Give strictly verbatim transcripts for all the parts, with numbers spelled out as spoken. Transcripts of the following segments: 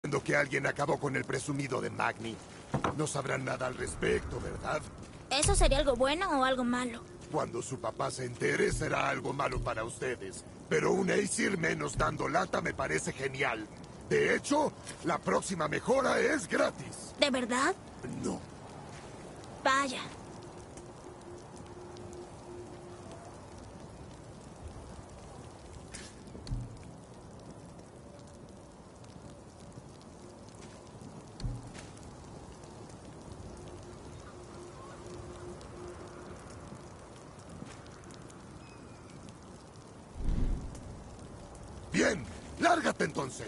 Entiendo que alguien acabó con el presumido de Magni. No sabrán nada al respecto, ¿verdad? ¿Eso sería algo bueno o algo malo? Cuando su papá se entere, será algo malo para ustedes. Pero un Aesir menos dando lata me parece genial. De hecho, la próxima mejora es gratis. ¿De verdad? No. Vaya. Bien, lárgate entonces.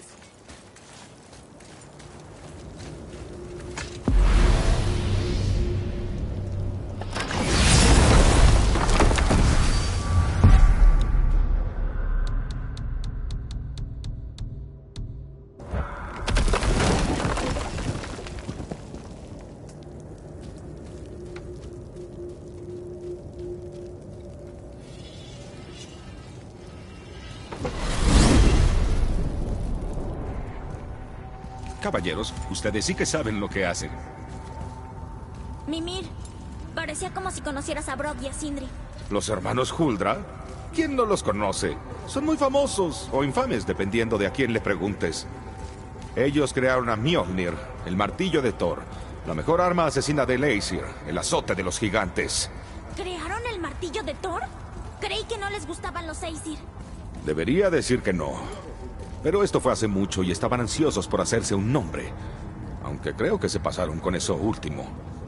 Caballeros, ustedes sí que saben lo que hacen. Mimir, parecía como si conocieras a Brok y a Sindri. ¿Los hermanos Huldra? ¿Quién no los conoce? Son muy famosos o infames, dependiendo de a quién le preguntes. Ellos crearon a Mjolnir, el martillo de Thor, la mejor arma asesina del Aesir, el azote de los gigantes. ¿Crearon el martillo de Thor? Creí que no les gustaban los Aesir. Debería decir que no. Pero esto fue hace mucho y estaban ansiosos por hacerse un nombre. Aunque creo que se pasaron con eso último.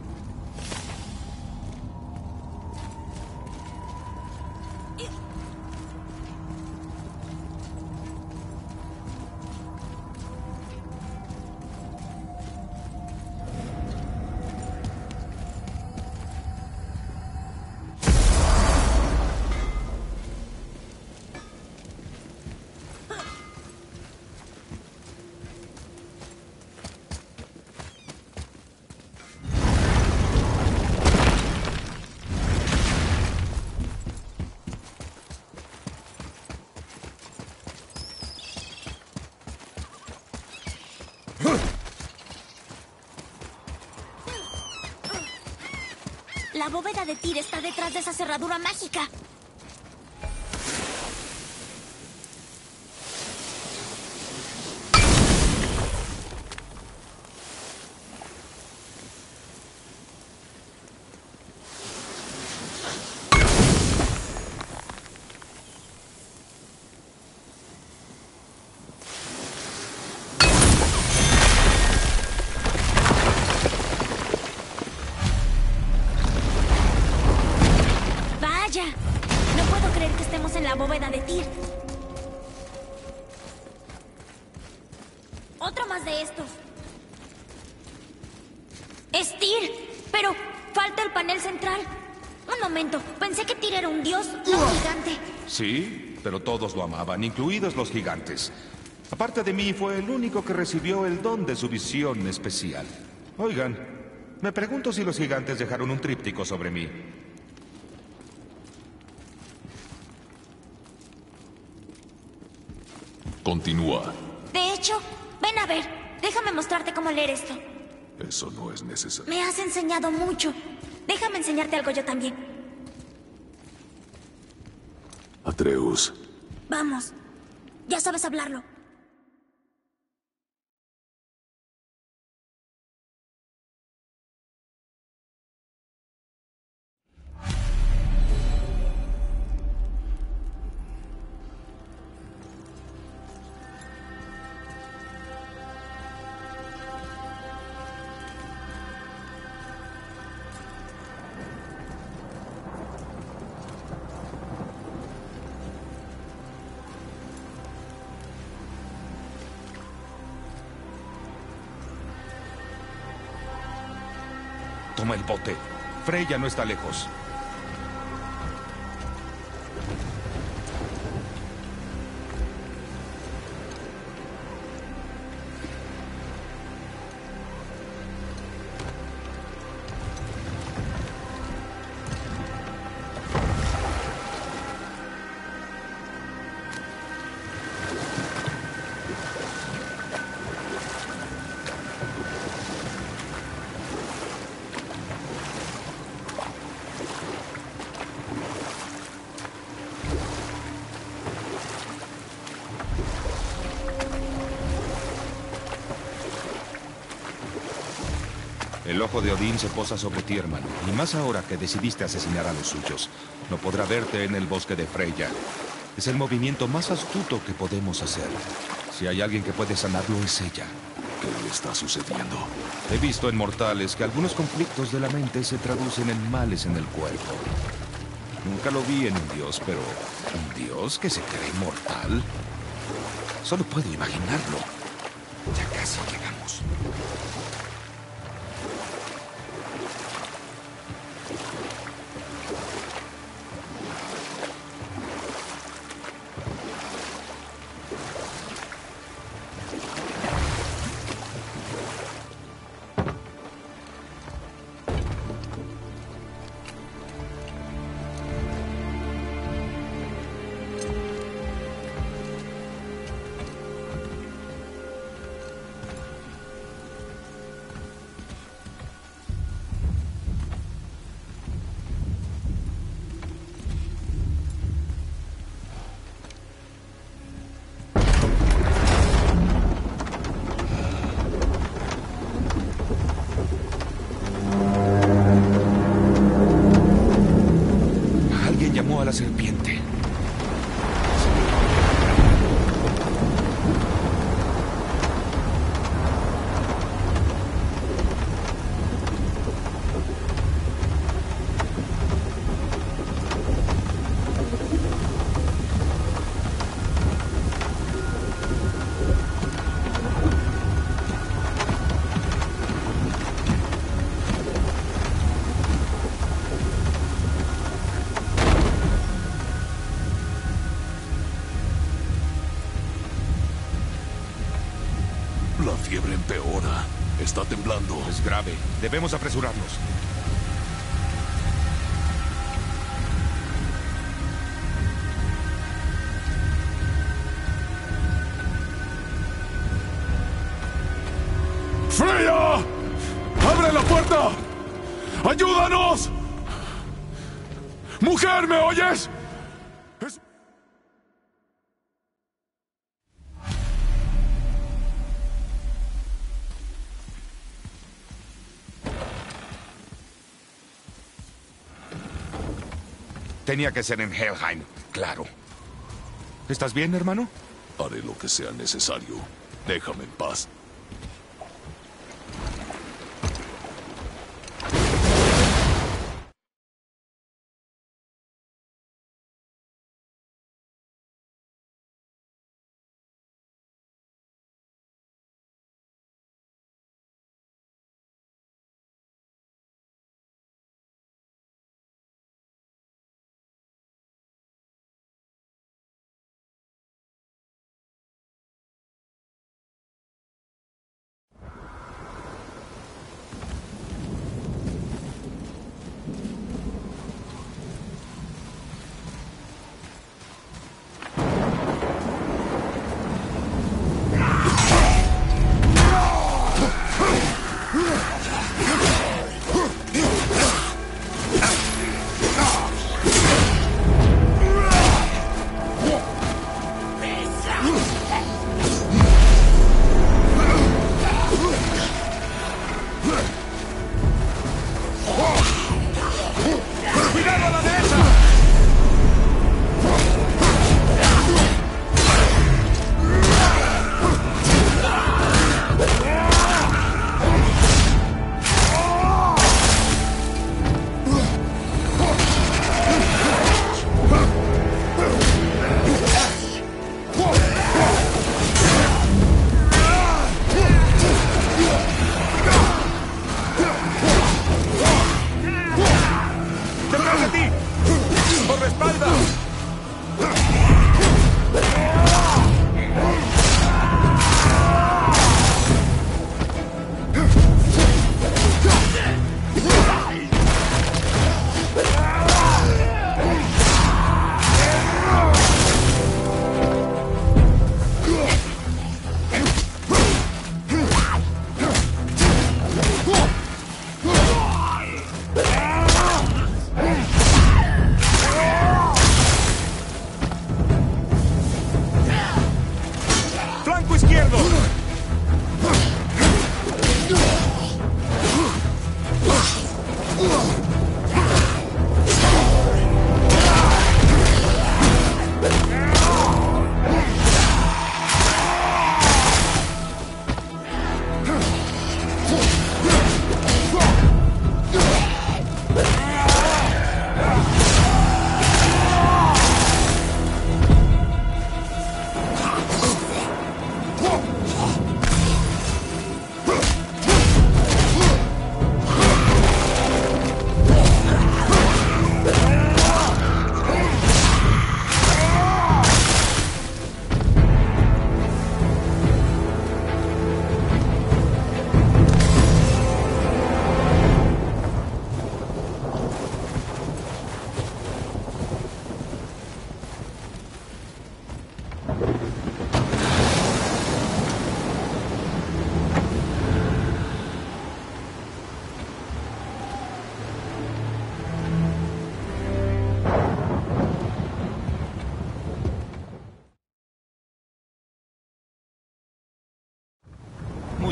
La bóveda de Tyr está detrás de esa cerradura mágica. No puedo creer que estemos en la bóveda de Tyr. Otro más de estos. Es Tyr, pero falta el panel central. Un momento, pensé que Tyr era un dios, no un gigante. Sí, pero todos lo amaban, incluidos los gigantes. Aparte de mí, fue el único que recibió el don de su visión especial. Oigan, me pregunto si los gigantes dejaron un tríptico sobre mí. Continúa. De hecho, ven a ver. Déjame mostrarte cómo leer esto. Eso no es necesario. Me has enseñado mucho. Déjame enseñarte algo yo también. Atreus. Vamos. Ya sabes hablarlo. Toma el bote. Freya no está lejos. El ojo de Odín se posa sobre ti, hermano. Y más ahora que decidiste asesinar a los suyos. No podrá verte en el bosque de Freya. Es el movimiento más astuto que podemos hacer. Si hay alguien que puede sanarlo, es ella. ¿Qué está sucediendo? He visto en mortales que algunos conflictos de la mente se traducen en males en el cuerpo. Nunca lo vi en un dios, pero ¿un dios que se cree inmortal? Solo puedo imaginarlo. Ya casi llegamos. Alguien llamó a la serpiente. La fiebre empeora. Está temblando. Es grave. Debemos apresurarnos. ¡Freya! ¡Abre la puerta! ¡Ayúdanos! ¡Mujer, ¿me oyes? Es- Tenía que ser en Helheim, claro. ¿Estás bien, hermano? Haré lo que sea necesario. Déjame en paz.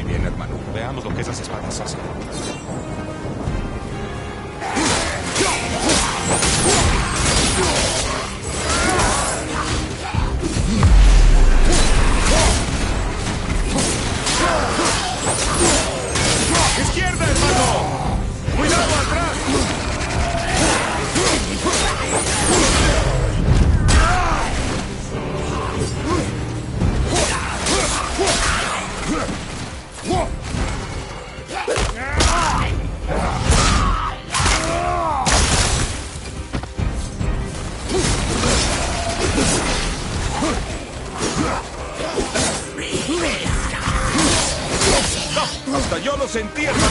Muy bien, hermano. Veamos lo que esas espadas hacen. ¡Izquierda, hermano! ¡Cuidado atrás! ¡No! ¡Hasta yo lo sentí, hermano!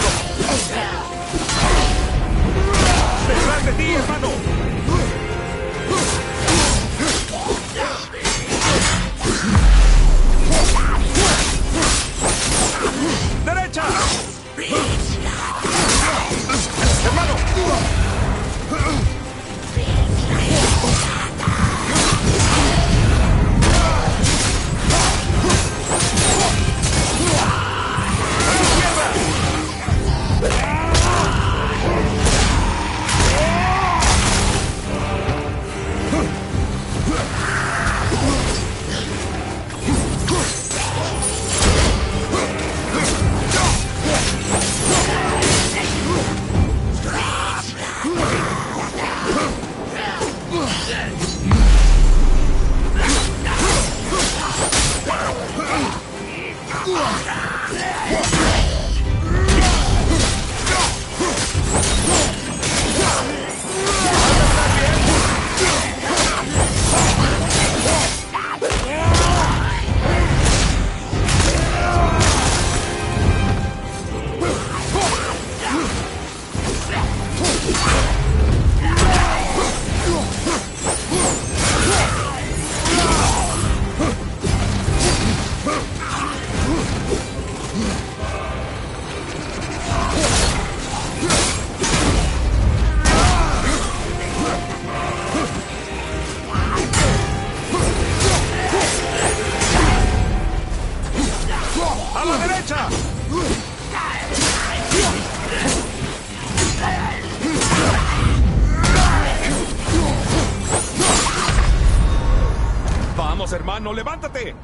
¡Detrás de ti, hermano! ¡Derecha! ¡Hermano! ¡A la derecha! ¡Vamos, hermano! ¡Levántate!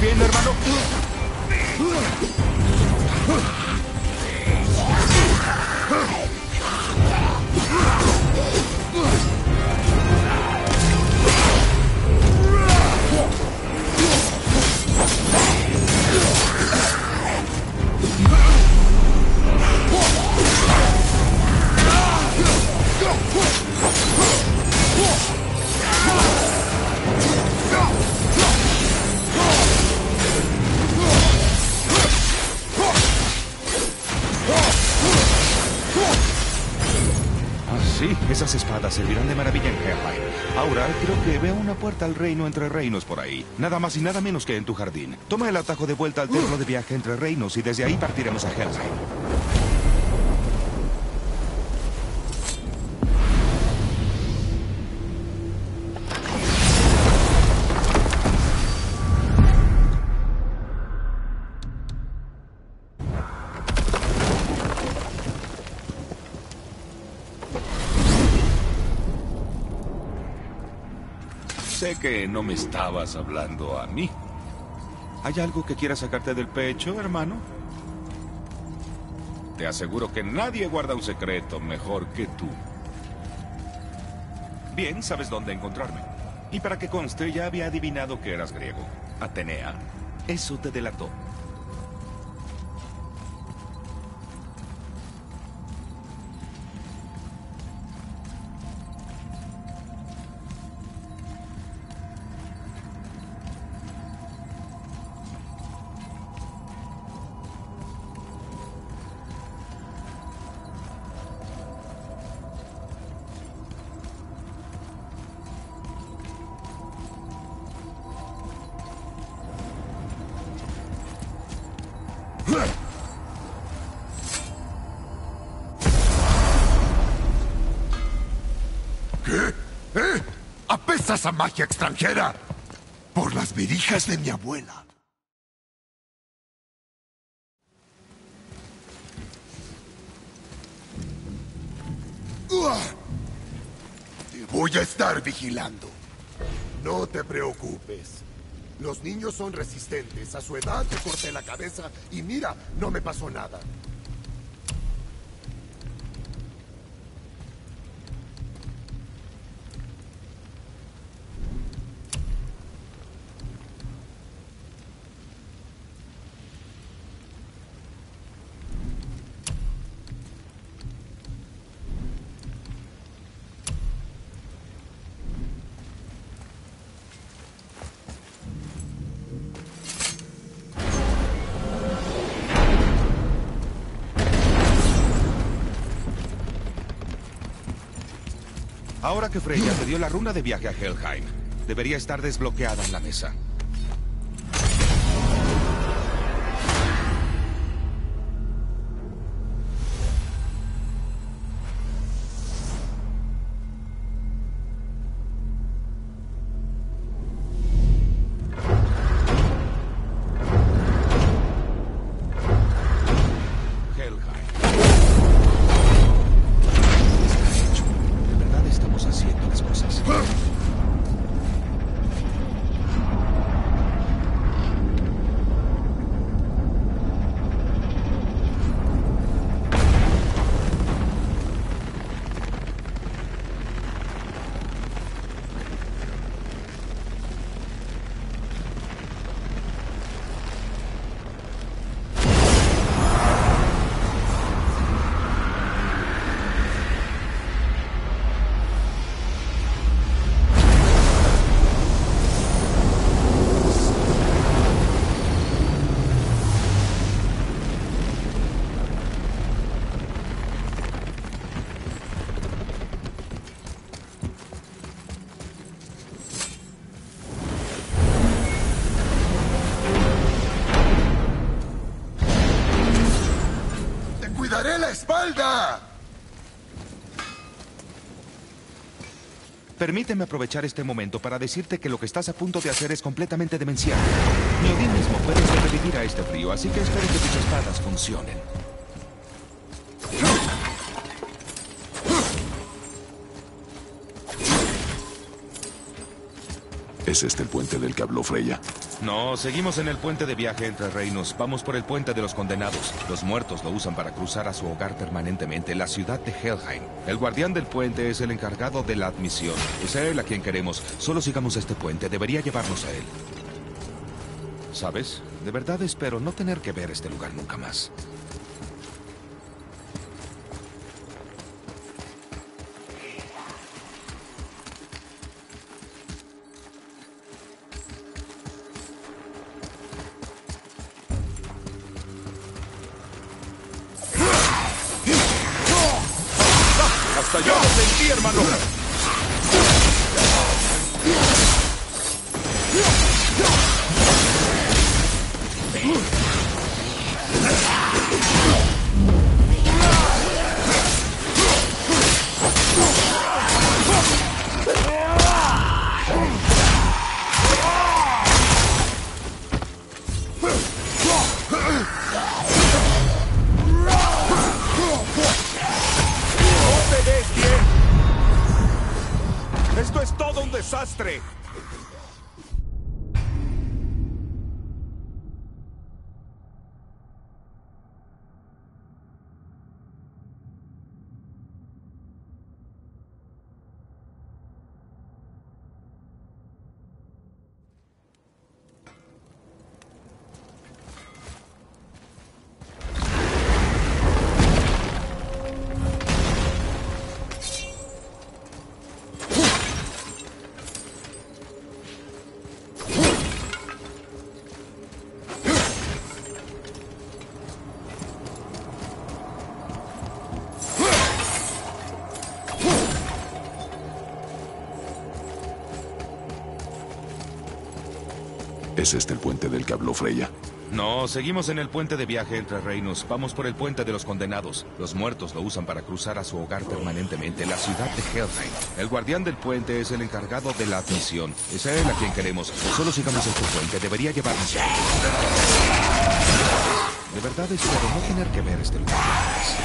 bien, hermano? Sí, esas espadas servirán de maravilla en Helheim. Ahora, creo que veo una puerta al reino entre reinos por ahí. Nada más y nada menos que en tu jardín. Toma el atajo de vuelta al templo de viaje entre reinos y desde ahí partiremos a Helheim. Sé que no me estabas hablando a mí. ¿Hay algo que quieras sacarte del pecho, hermano? Te aseguro que nadie guarda un secreto mejor que tú. Bien, sabes dónde encontrarme. Y para que conste, ya había adivinado que eras griego. Atenea. Eso te delató. ¿Qué? ¿Eh? ¿Apestas a magia extranjera? Por las verijas de mi abuela. ¡Uah! Te voy a estar vigilando. No te preocupes. Los niños son resistentes. A su edad te corté la cabeza y mira, no me pasó nada. Ahora que Freya te dio la runa de viaje a Helheim, debería estar desbloqueada en la mesa. ¡Espalda! Permíteme aprovechar este momento para decirte que lo que estás a punto de hacer es completamente demencial. Ni Odín mismo puede sobrevivir a este frío, así que espero que tus espadas funcionen. ¿Es este el puente del que habló Freya? No, seguimos en el puente de viaje entre reinos. Vamos por el puente de los condenados. Los muertos lo usan para cruzar a su hogar permanentemente, la ciudad de Helheim. El guardián del puente es el encargado de la admisión. Es a él a quien queremos. Solo sigamos este puente. Debería llevarnos a él. ¿Sabes? De verdad espero no tener que ver este lugar nunca más. ¡Hasta yo lo sentí, hermano! ¡Esto es todo un desastre! ¿Es este el puente del que habló Freya? No, seguimos en el puente de viaje entre reinos. Vamos por el puente de los condenados. Los muertos lo usan para cruzar a su hogar permanentemente, la ciudad de Helheim. El guardián del puente es el encargado de la admisión. Es a él a quien queremos. Solo sigamos este puente. Debería llevarnos a él. De verdad espero no tener que ver este lugar más.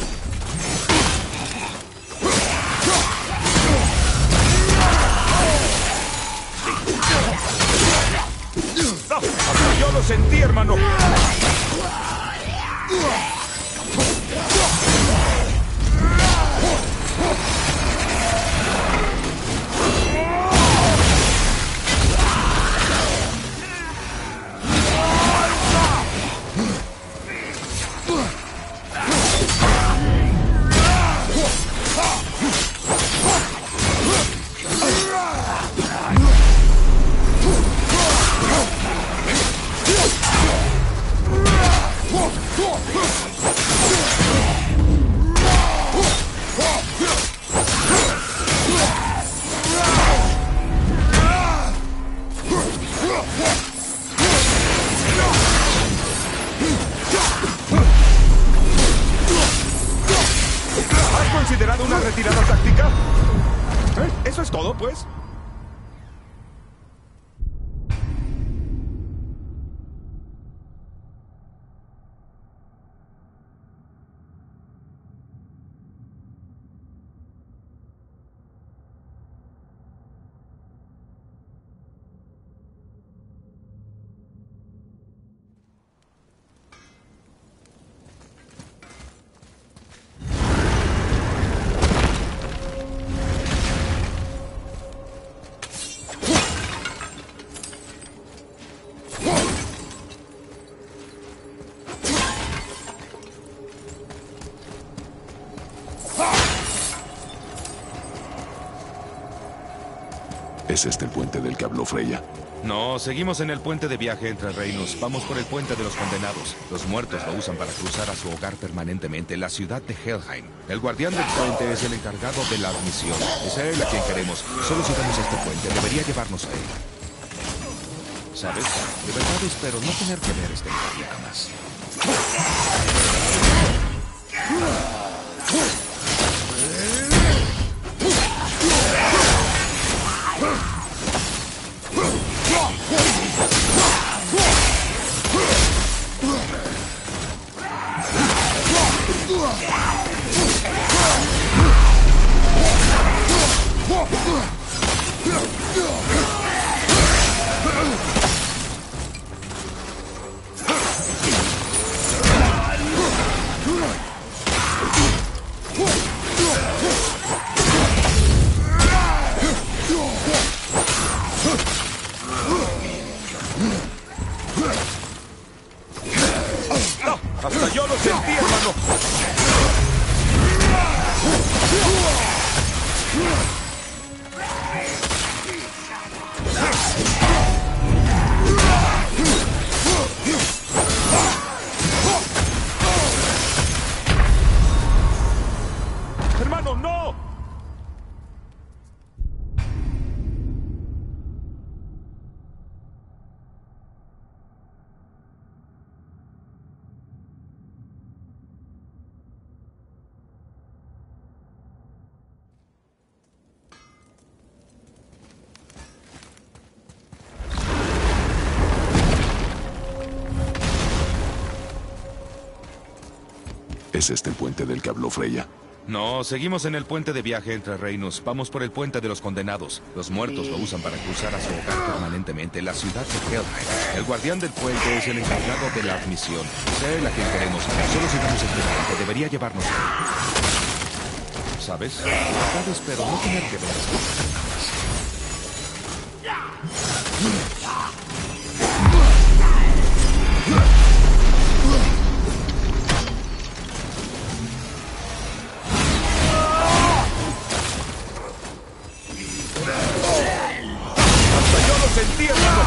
¡Hasta yo lo sentí, hermano! ¿Has considerado una retirada táctica? ¿Eh? ¿Eso es todo, pues? ¿Es este el puente del que habló Freya? No, seguimos en el puente de viaje entre reinos. Vamos por el puente de los condenados. Los muertos lo usan para cruzar a su hogar permanentemente, la ciudad de Helheim. El guardián del puente es el encargado de la admisión. Es a él a quien queremos. Solo sigamos este puente. Debería llevarnos a él. ¿Sabes? De verdad espero no tener que ver este lugar nunca más. Hasta yo lo sentí, hermano. ¡Hermano, no! ¿Es este el puente del que habló Freya? No, seguimos en el puente de viaje entre reinos. Vamos por el puente de los condenados. Los muertos lo usan para cruzar a su hogar permanentemente, la ciudad de Helheim. El guardián del puente es el encargado de la admisión. Es él a quien queremos. Solo sigamos este puente. Debería llevarnos ahí. ¿Sabes? Tal vez espero no tener que ver esto. ¡Sentí, hermano!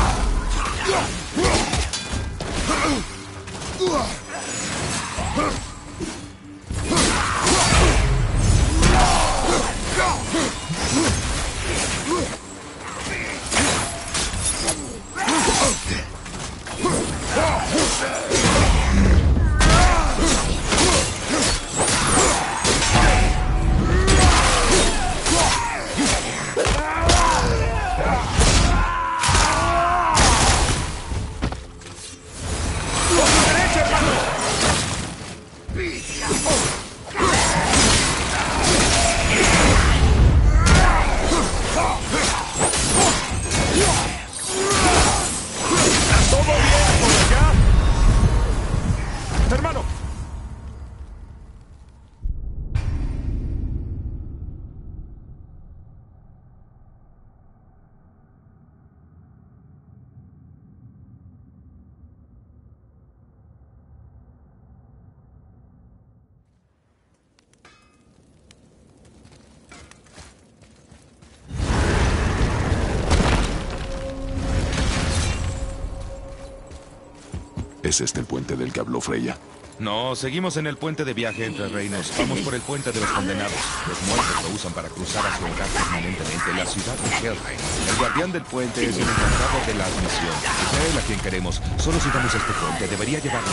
¿Es este el puente del que habló Freya? No, seguimos en el puente de viaje entre reinos. Vamos por el puente de los condenados. Los muertos lo usan para cruzar a su hogar permanentemente, la ciudad de Helheim. El guardián del puente es el encargado de la admisión. Es él a quien queremos. Solo sigamos este puente. Debería llevarnos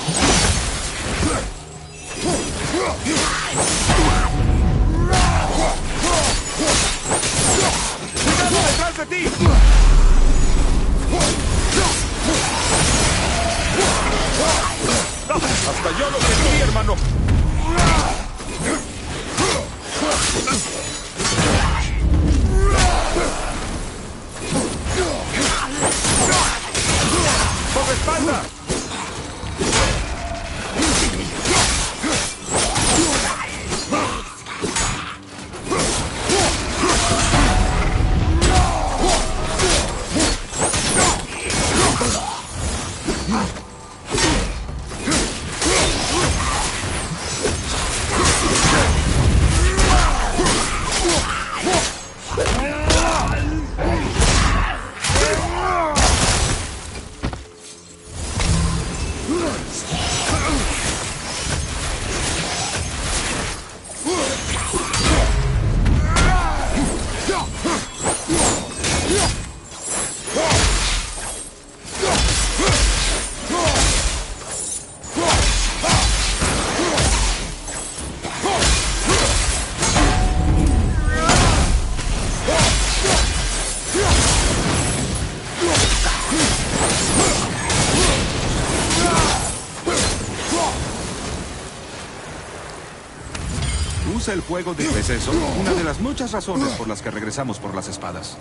¡Cuidado detrás de ti! ¡Hasta yo lo sentí, hermano! ¡Por espalda! Usa el fuego de receso, una de las muchas razones por las que regresamos por las espadas.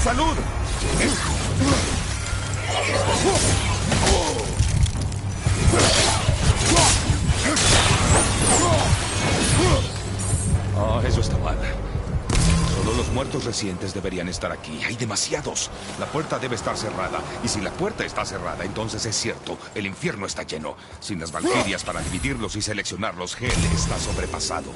salud! Oh, eso está mal. Solo los muertos recientes deberían estar aquí. Hay demasiados. La puerta debe estar cerrada. Y si la puerta está cerrada, entonces es cierto. El infierno está lleno. Sin las valquirias para dividirlos y seleccionarlos, Hel está sobrepasado.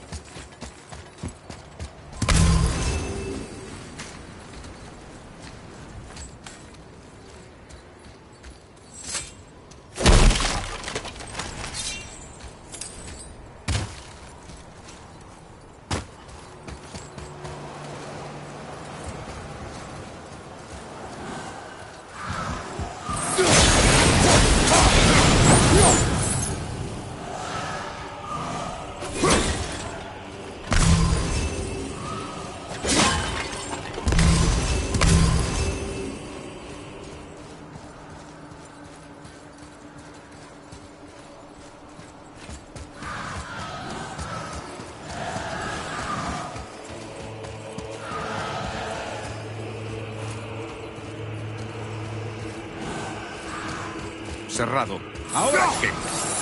Cerrado. ¿Ahora qué?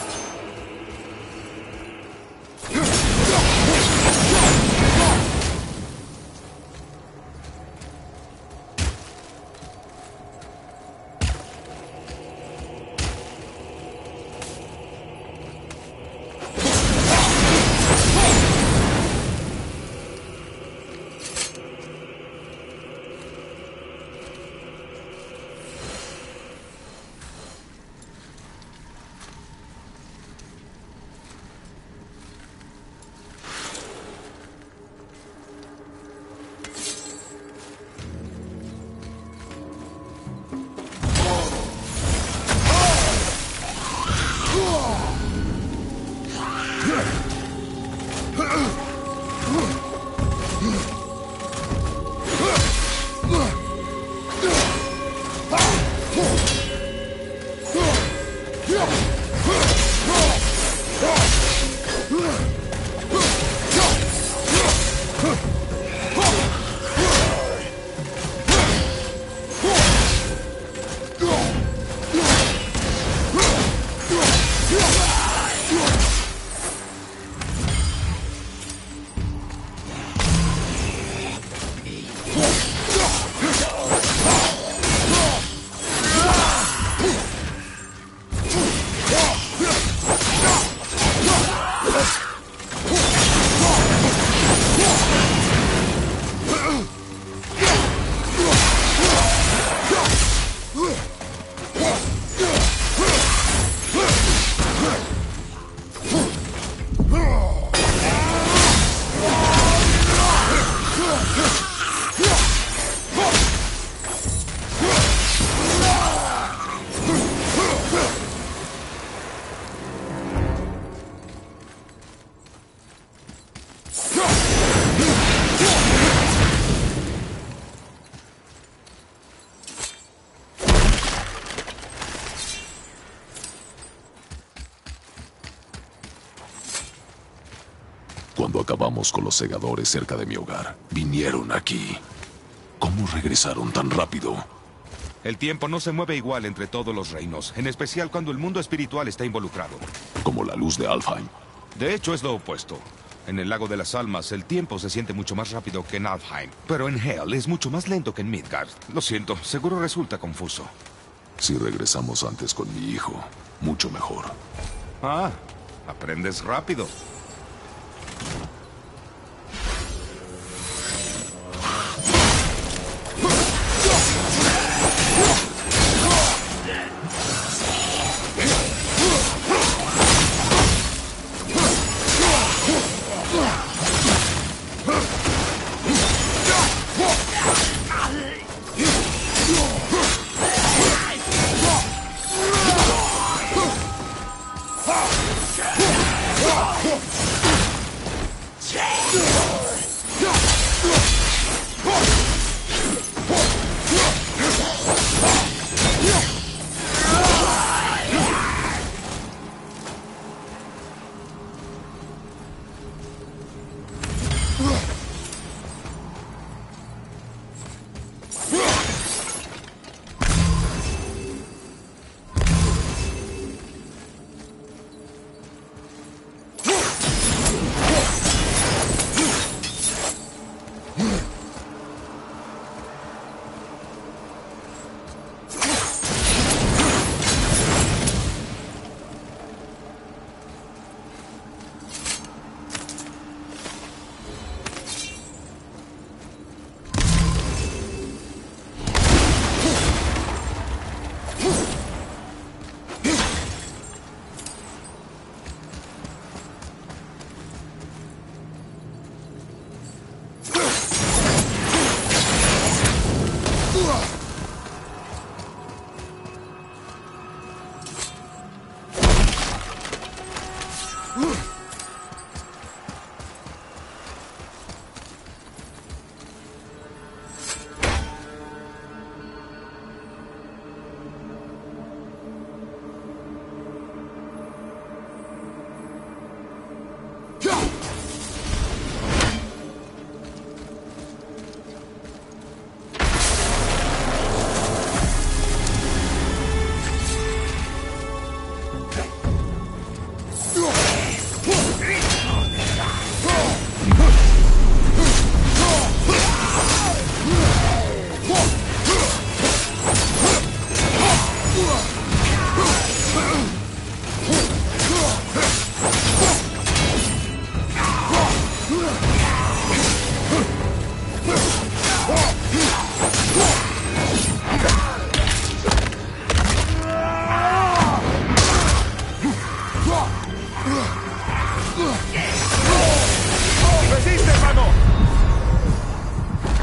Cuando acabamos con los segadores cerca de mi hogar, vinieron aquí. ¿Cómo regresaron tan rápido? El tiempo no se mueve igual entre todos los reinos, en especial cuando el mundo espiritual está involucrado. Como la luz de Alfheim. De hecho, es lo opuesto. En el Lago de las Almas, el tiempo se siente mucho más rápido que en Alfheim. Pero en Hel es mucho más lento que en Midgard. Lo siento, seguro resulta confuso. Si regresamos antes con mi hijo, mucho mejor. Ah, aprendes rápido. Huh!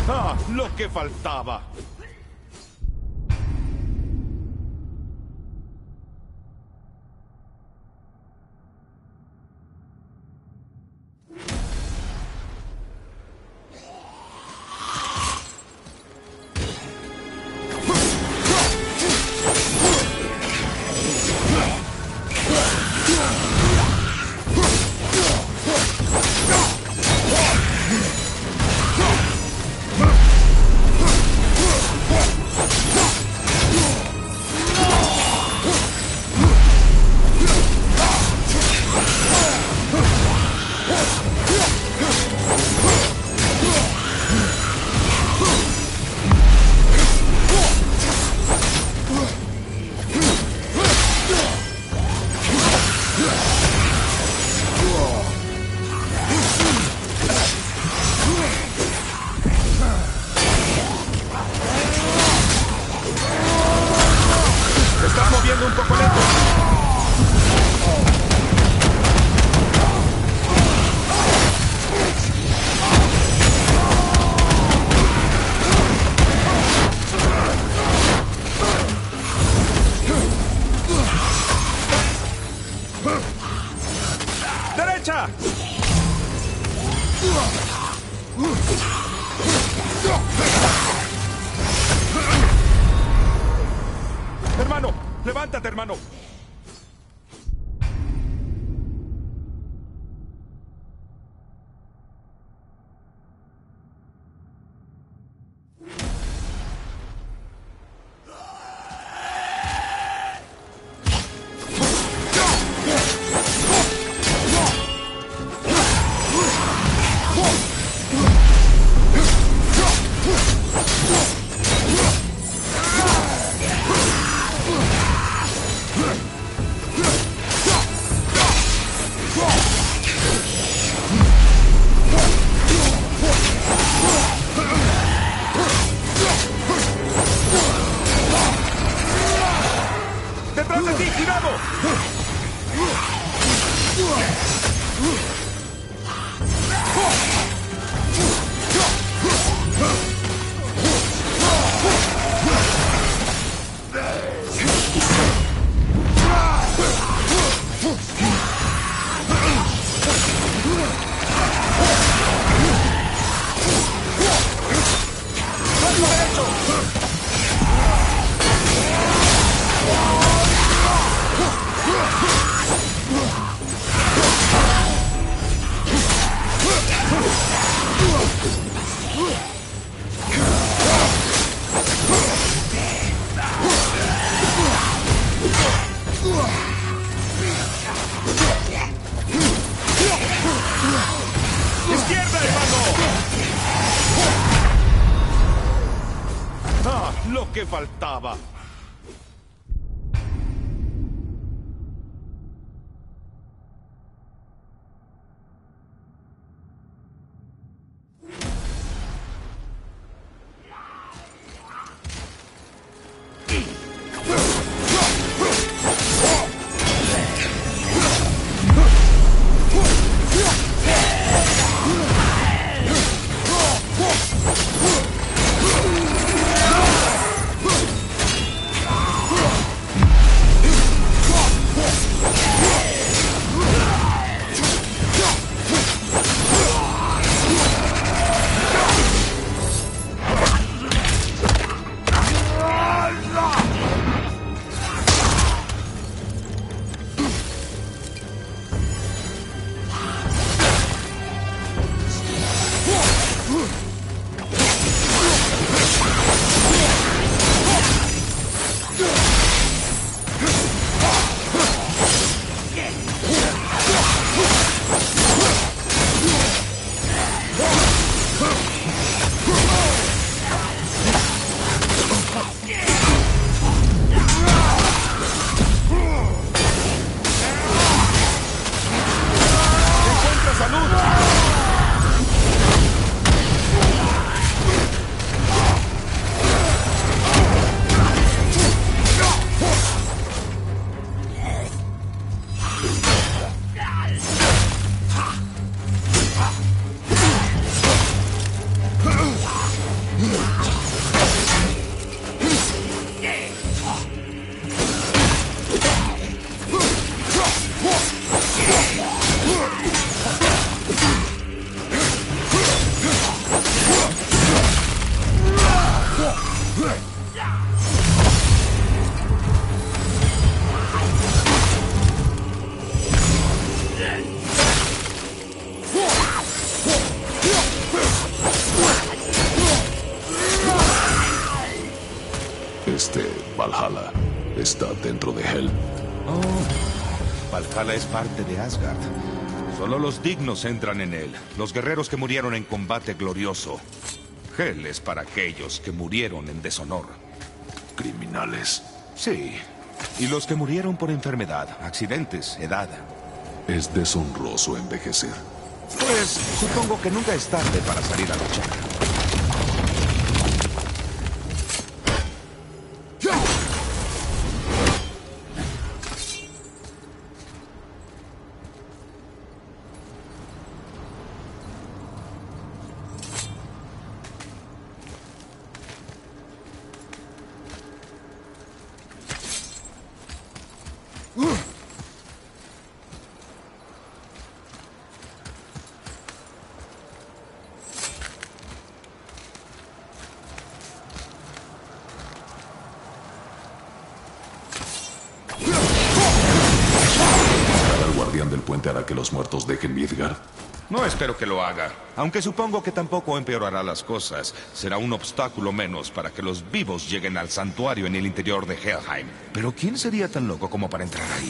¡Ah! ¡Lo que faltaba! Un poco lento. ¡Derecha! Hermano, levántate, hermano. ¡Detrás de ti! ¡Cuidado! ¡Izquierda, hermano! ¡Ah! ¡Lo que faltaba! Este, Valhalla, está dentro de Hel. Oh, Valhalla es parte de Asgard. Solo los dignos entran en él, los guerreros que murieron en combate glorioso. Hel es para aquellos que murieron en deshonor. ¿Criminales? Sí, y los que murieron por enfermedad, accidentes, edad. Es deshonroso envejecer. Pues supongo que nunca es tarde para salir a luchar. ¿El puente hará que los muertos dejen Midgard? No espero que lo haga, aunque supongo que tampoco empeorará las cosas. Será un obstáculo menos para que los vivos lleguen al santuario en el interior de Helheim. Pero ¿quién sería tan loco como para entrar ahí?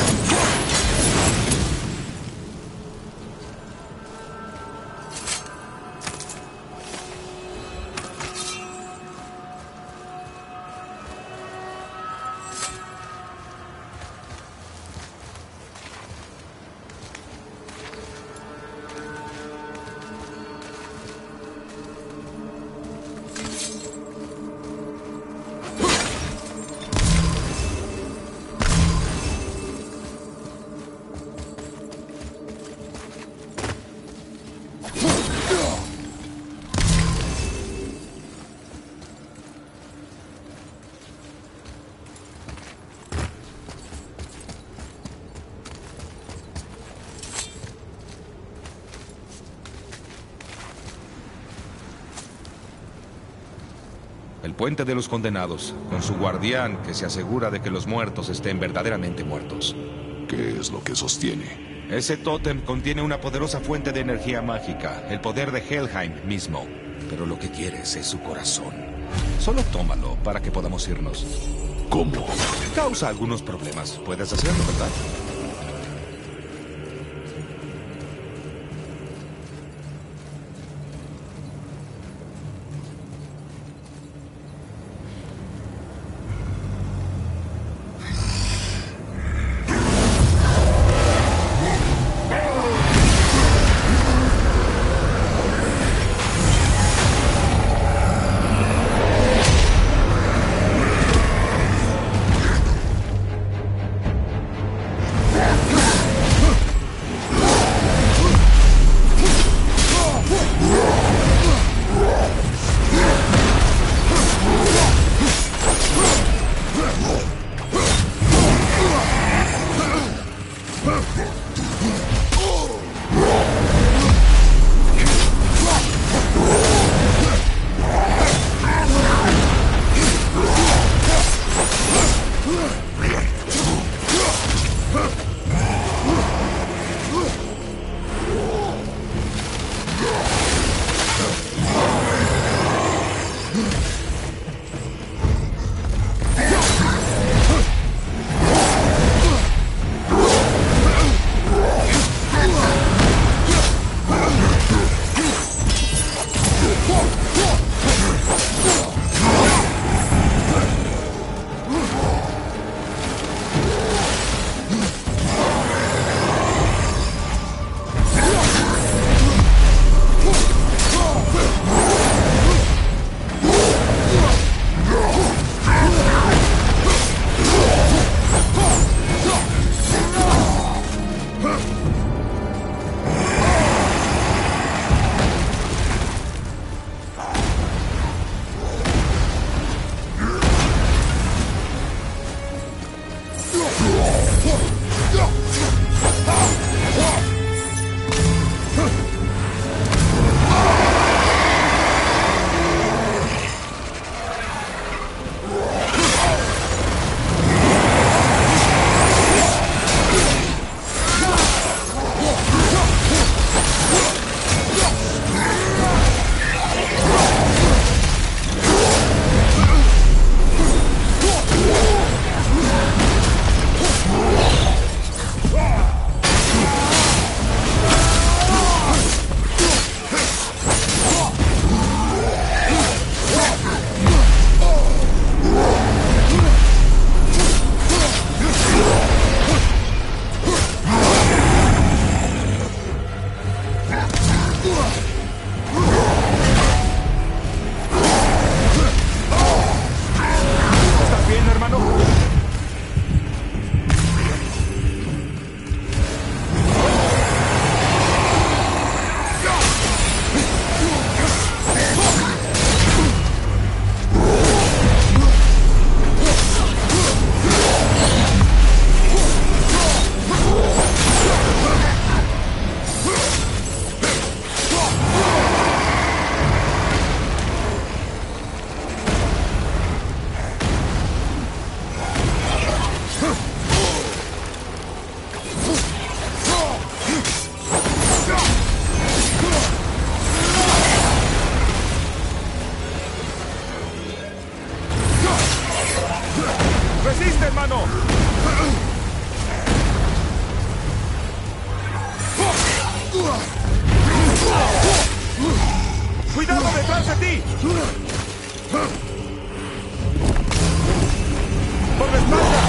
El puente de los condenados, con su guardián que se asegura de que los muertos estén verdaderamente muertos. ¿Qué es lo que sostiene? Ese tótem contiene una poderosa fuente de energía mágica, el poder de Helheim mismo. Pero lo que quieres es su corazón. Solo tómalo para que podamos irnos. ¿Cómo? Causa algunos problemas. Puedes hacerlo, ¿verdad? ¡Por la espalda!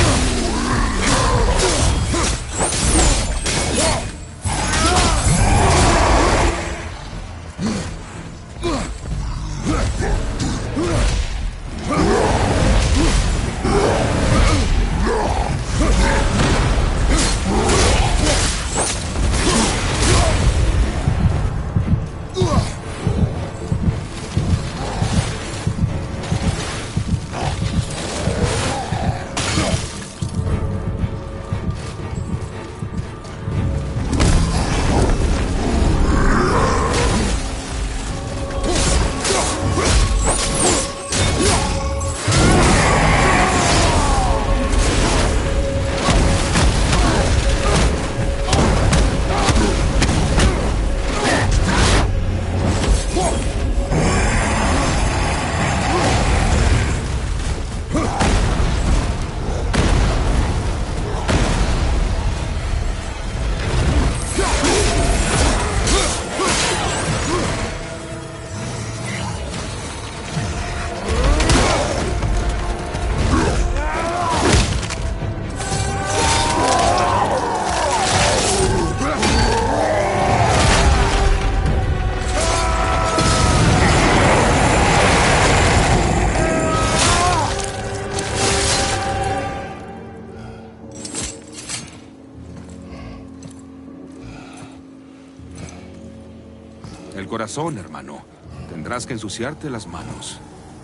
El corazón, hermano. Tendrás que ensuciarte las manos.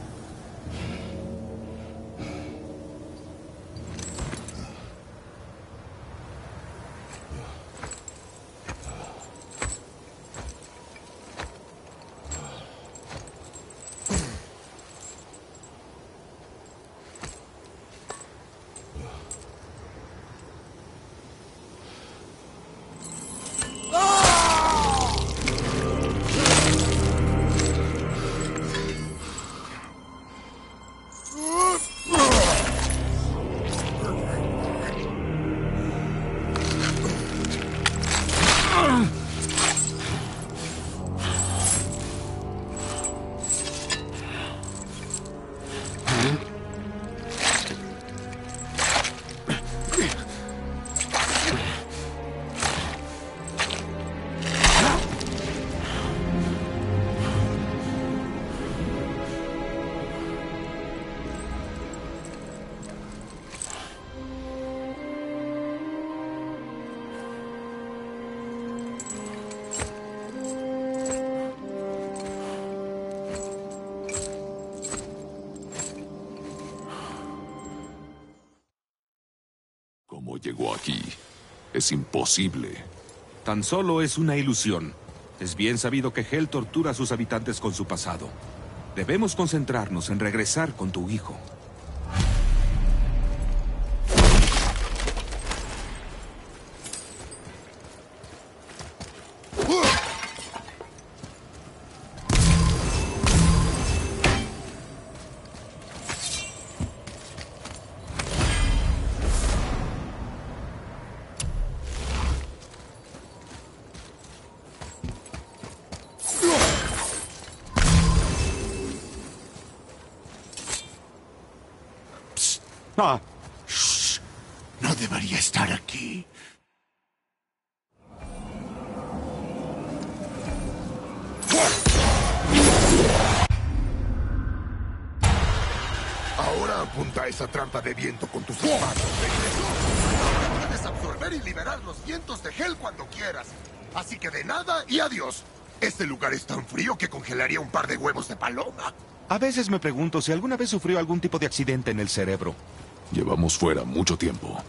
¿Cómo llegó aquí? Es imposible. Tan solo es una ilusión. Es bien sabido que Hel tortura a sus habitantes con su pasado. Debemos concentrarnos en regresar con tu hijo. Ah. Shh. No debería estar aquí. Ahora apunta esa trampa de viento con tus espadas. Ahora puedes absorber y liberar los vientos de Hel cuando quieras. Así que de nada y adiós. Este lugar es tan frío que congelaría un par de huevos de paloma. A veces me pregunto si alguna vez sufrió algún tipo de accidente en el cerebro. Llevamos fuera mucho tiempo.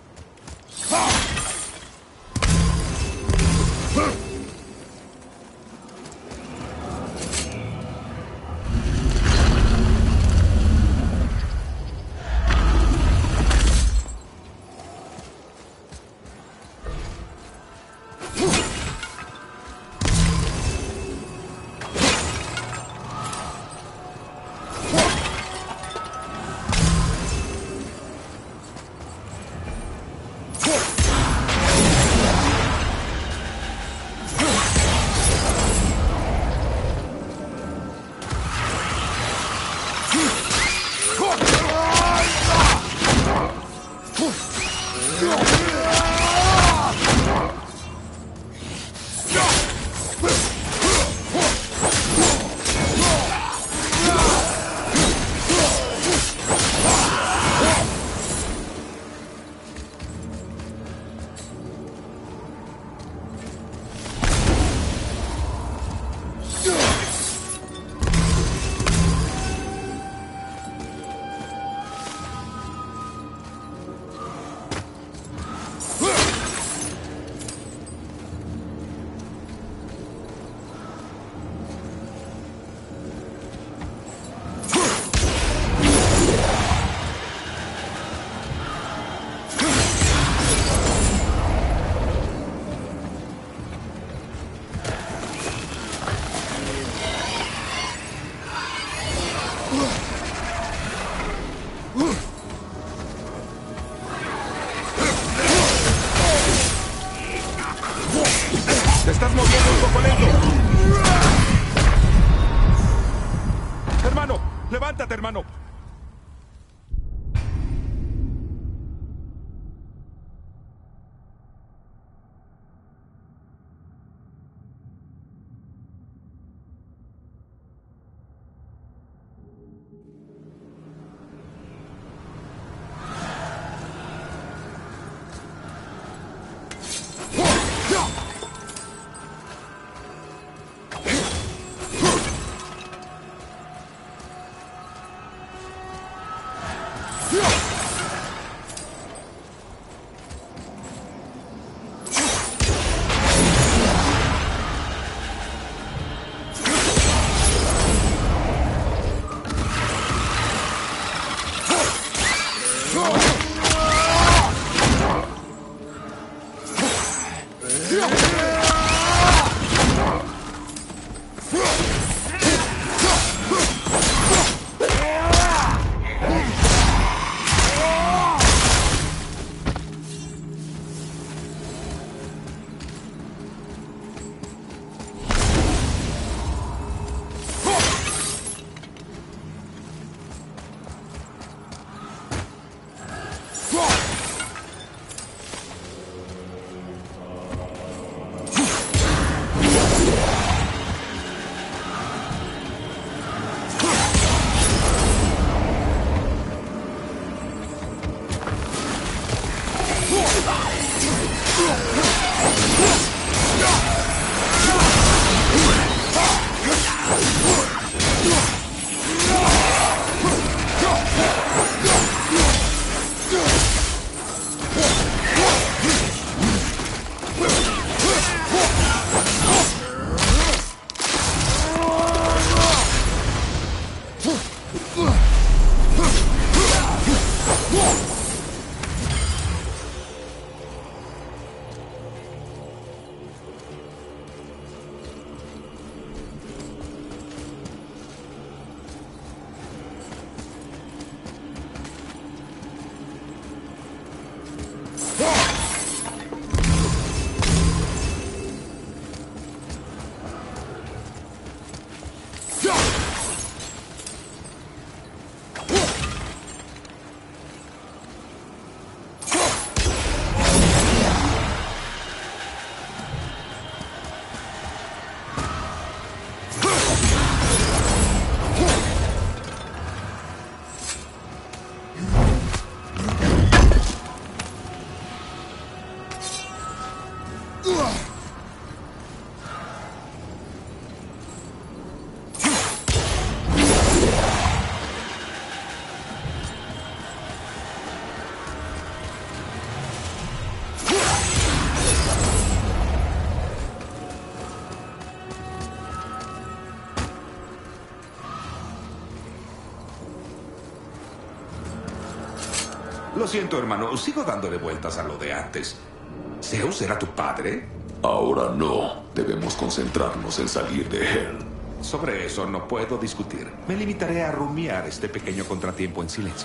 ¡Te estás moviendo un poco lento! ¡Hermano! ¡Levántate, hermano! Lo siento, hermano. Sigo dándole vueltas a lo de antes. ¿Zeus era tu padre? Ahora no. Debemos concentrarnos en salir de Hell. Sobre eso no puedo discutir. Me limitaré a rumiar este pequeño contratiempo en silencio.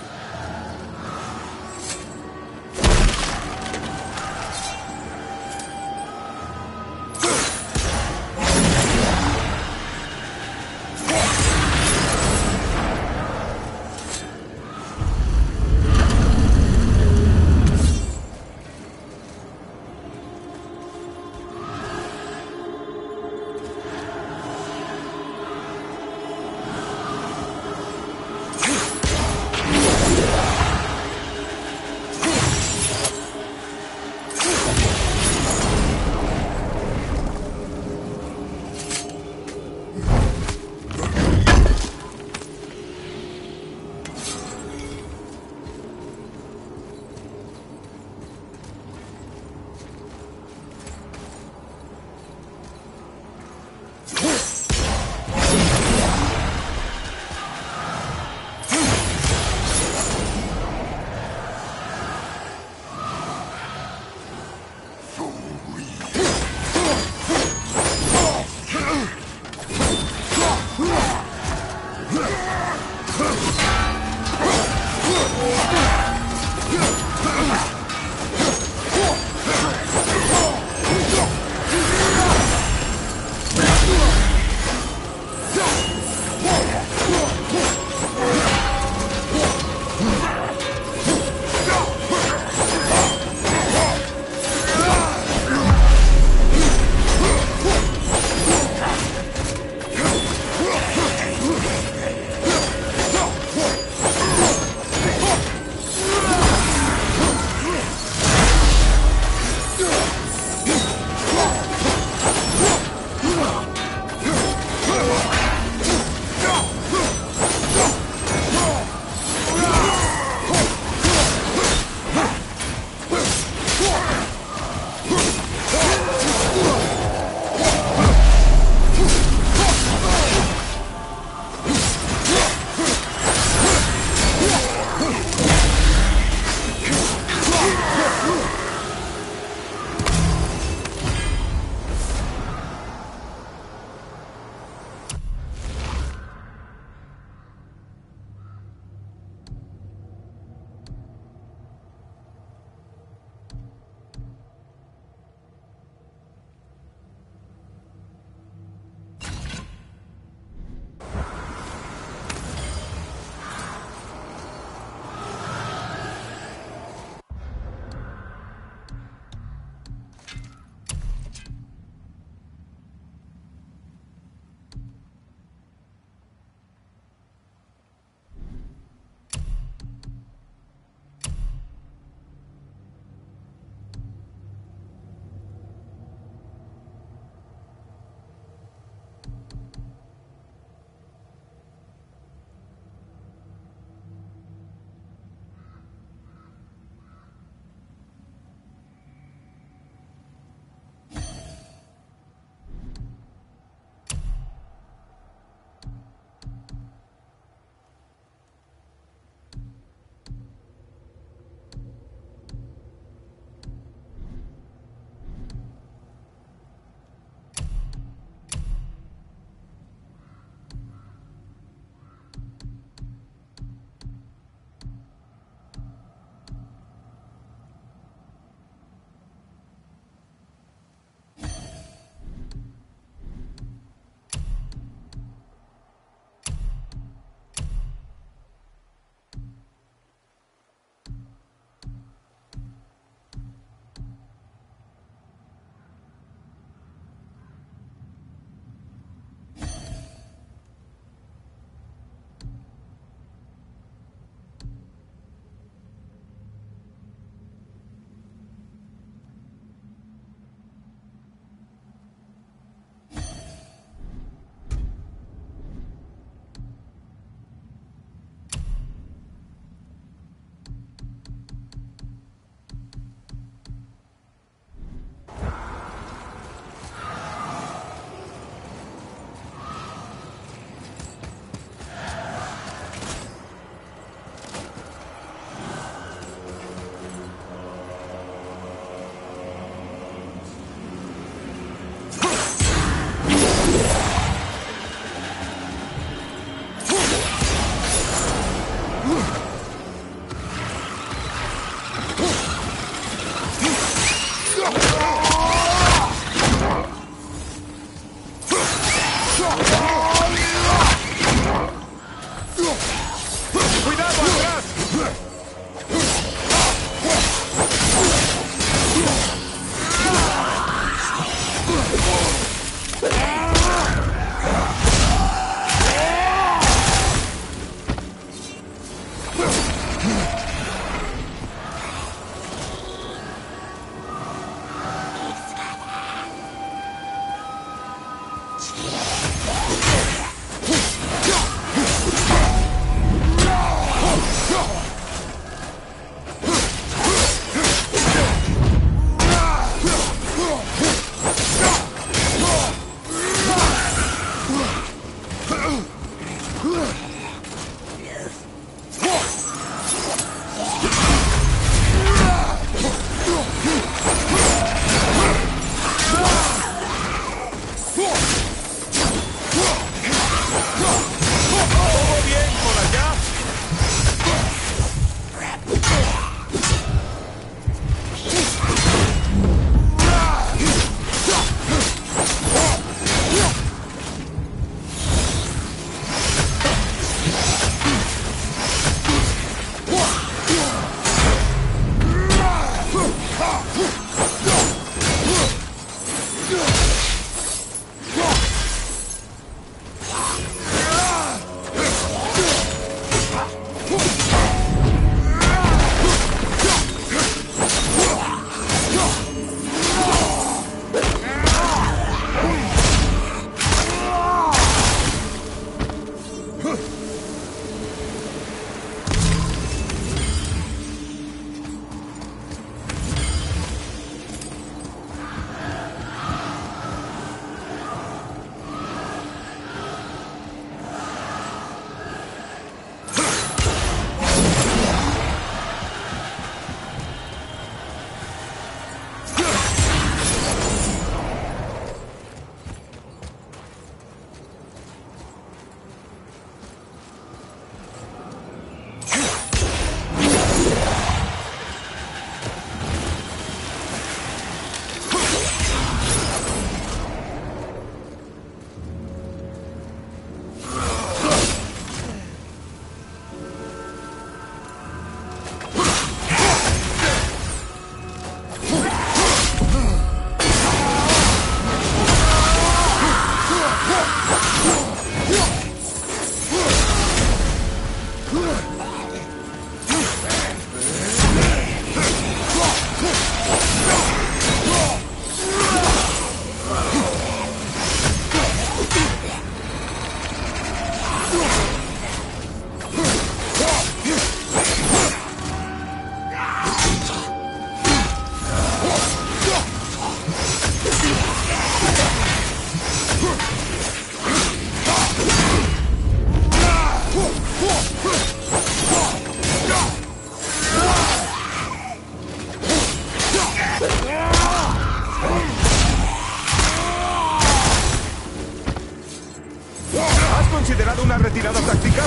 considerado una retirada táctica?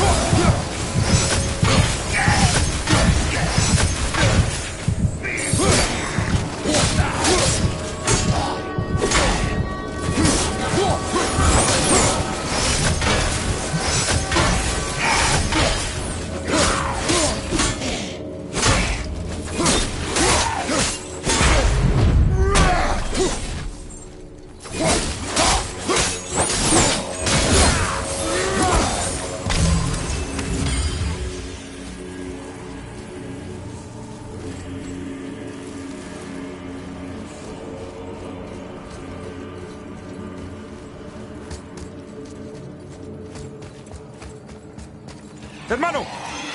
¡Hermano!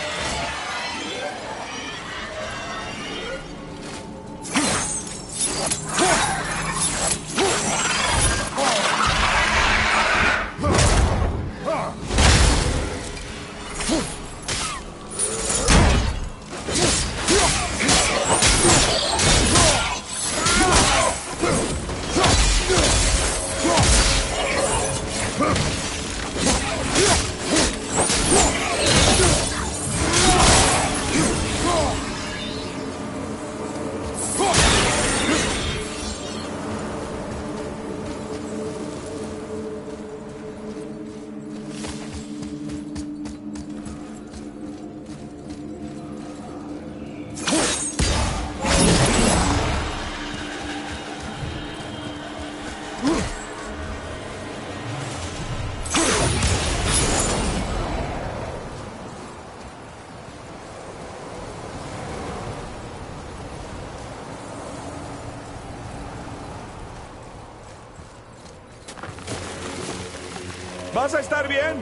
¿Vas a estar bien?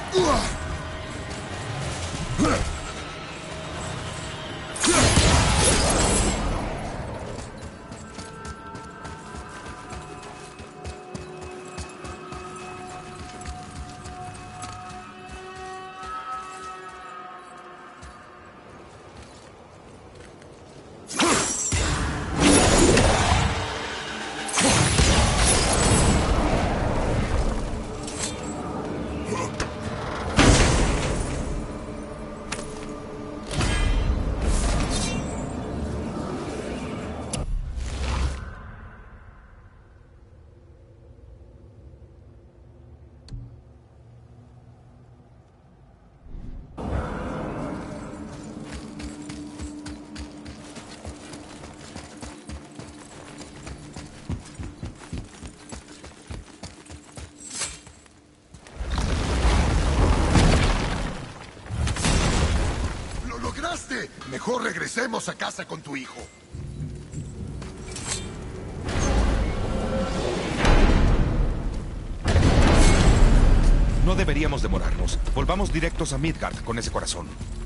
Mejor regresemos a casa con tu hijo. No deberíamos demorarnos. Volvamos directos a Midgard con ese corazón.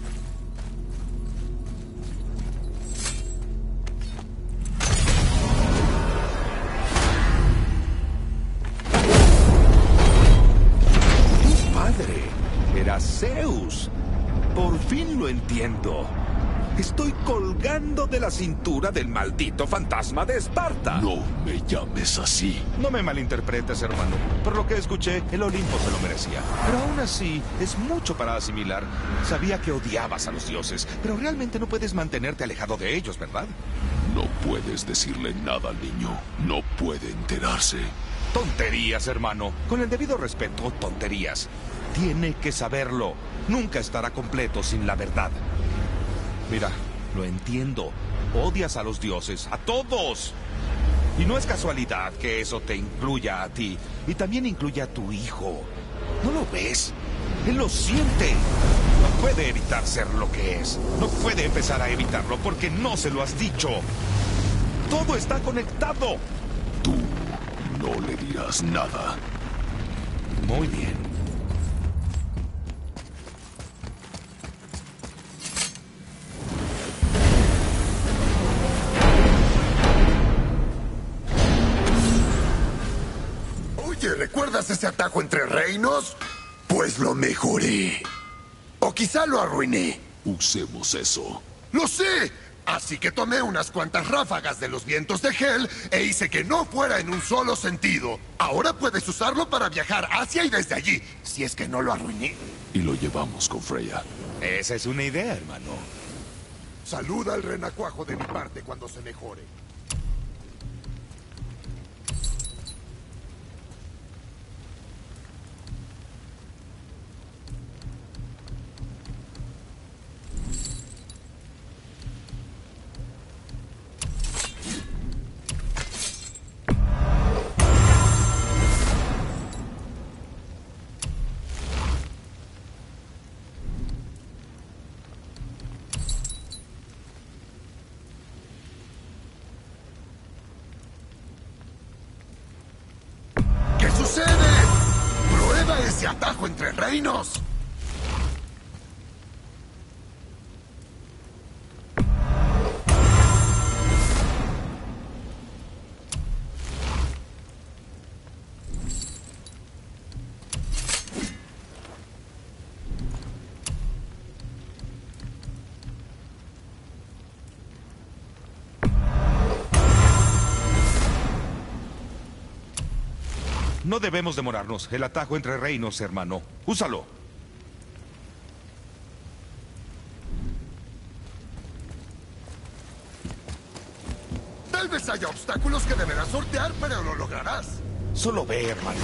Tu padre era Zeus. Por fin lo entiendo. Estoy colgando de la cintura del maldito fantasma de Esparta. No me llames así. No me malinterpretes, hermano. Por lo que escuché, el Olimpo se lo merecía. Pero aún así, es mucho para asimilar. Sabía que odiabas a los dioses, pero realmente no puedes mantenerte alejado de ellos, ¿verdad? No puedes decirle nada al niño. No puede enterarse. Tonterías, hermano. Con el debido respeto, tonterías. Tiene que saberlo. Nunca estará completo sin la verdad. Mira, lo entiendo. Odias a los dioses, a todos. Y no es casualidad que eso te incluya a ti. Y también incluye a tu hijo. ¿No lo ves? Él lo siente. No puede evitar ser lo que es. No puede empezar a evitarlo porque no se lo has dicho. Todo está conectado. Tú no le dirás nada. Muy bien. ¿Recuerdas ese atajo entre reinos? Pues lo mejoré. O quizá lo arruiné. Usemos eso. ¡Lo sé! Así que tomé unas cuantas ráfagas de los vientos de Hel e hice que no fuera en un solo sentido. Ahora puedes usarlo para viajar hacia y desde allí, si es que no lo arruiné. Y lo llevamos con Freya. Esa es una idea, hermano. Saluda al renacuajo de mi parte cuando se mejore. ¿Qué sucede? ¡Prueba ese atajo entre reinos! No debemos demorarnos. El atajo entre reinos, hermano. Úsalo. Tal vez haya obstáculos que deberás sortear, pero lo lograrás. Solo ve, hermano.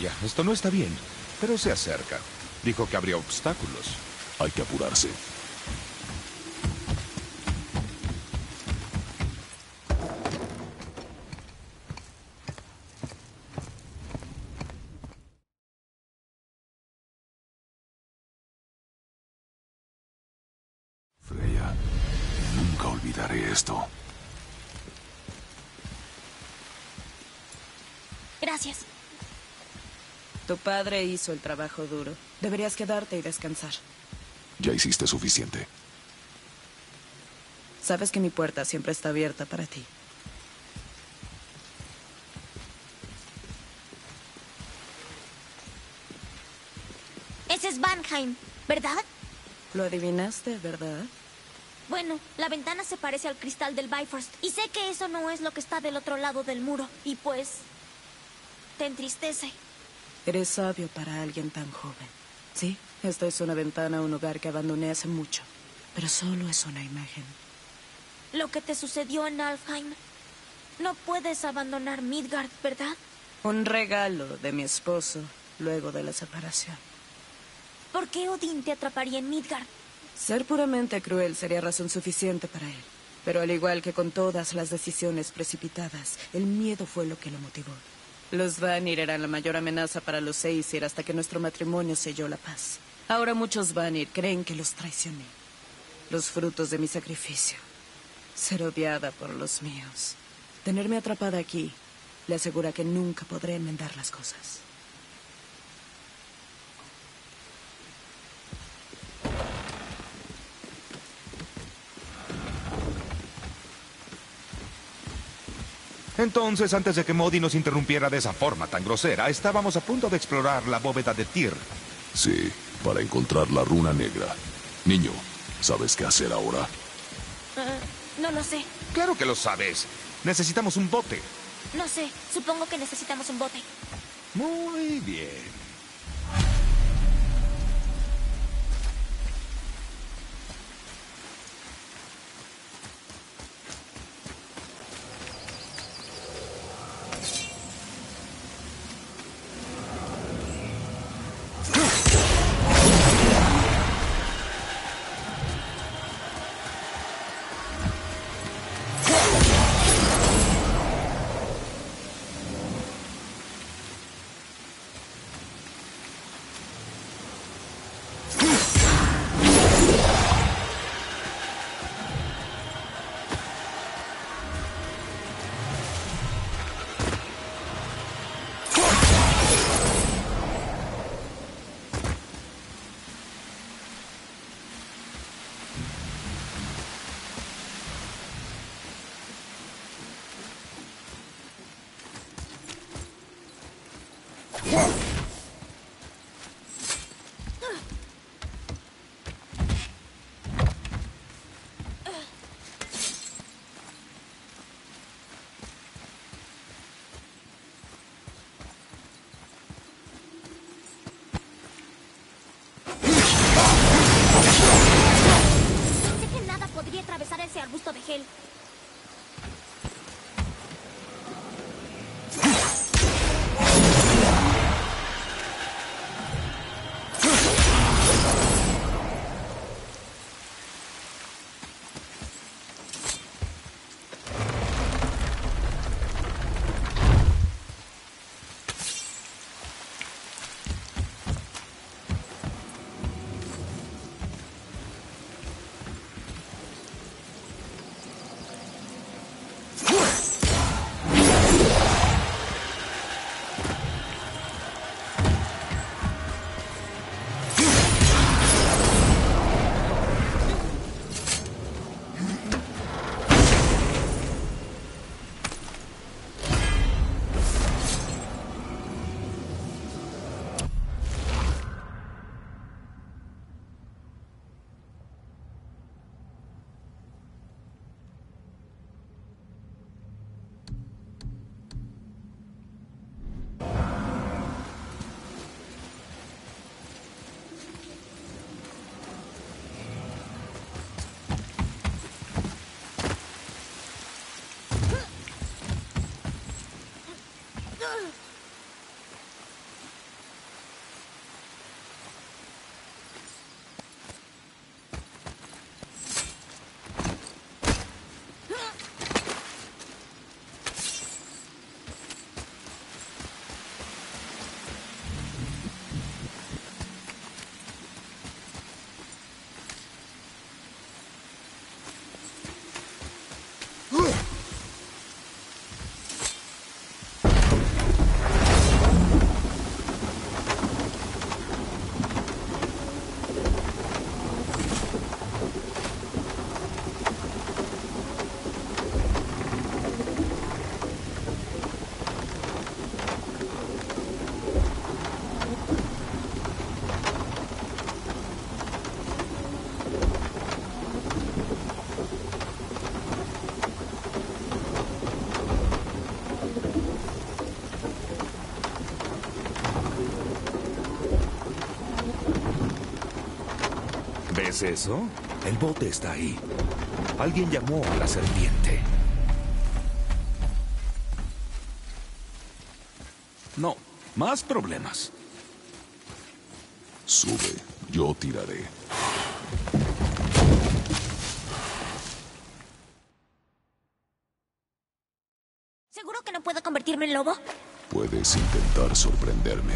Freya, esto no está bien, pero se acerca. Dijo que habría obstáculos. Hay que apurarse. Freya, nunca olvidaré esto. Gracias. Tu padre hizo el trabajo duro. Deberías quedarte y descansar. Ya hiciste suficiente. Sabes que mi puerta siempre está abierta para ti. Ese es Vanheim, ¿verdad? Lo adivinaste, ¿verdad? Bueno, la ventana se parece al cristal del Bifrost. Y sé que eso no es lo que está del otro lado del muro. Y pues... te entristece. Eres sabio para alguien tan joven. Sí, esta es una ventana a un hogar que abandoné hace mucho. Pero solo es una imagen. Lo que te sucedió en Alfheim. No puedes abandonar Midgard, ¿verdad? Un regalo de mi esposo luego de la separación. ¿Por qué Odín te atraparía en Midgard? Ser puramente cruel sería razón suficiente para él. Pero al igual que con todas las decisiones precipitadas, el miedo fue lo que lo motivó. Los Vanir eran la mayor amenaza para los Aesir hasta que nuestro matrimonio selló la paz. Ahora muchos Vanir creen que los traicioné. Los frutos de mi sacrificio. Ser odiada por los míos. Tenerme atrapada aquí le asegura que nunca podré enmendar las cosas. Entonces, antes de que Modi nos interrumpiera de esa forma tan grosera, estábamos a punto de explorar la bóveda de Tyr. Sí, para encontrar la runa negra. Niño, ¿sabes qué hacer ahora? Uh, no lo sé. Claro que lo sabes. Necesitamos un bote. No sé. Supongo que necesitamos un bote. Muy bien. Ese arbusto de gel. ¿Ves eso? El bote está ahí. Alguien llamó a la serpiente. No, más problemas. Sube, yo tiraré. ¿Seguro que no puedo convertirme en lobo? Puedes intentar sorprenderme.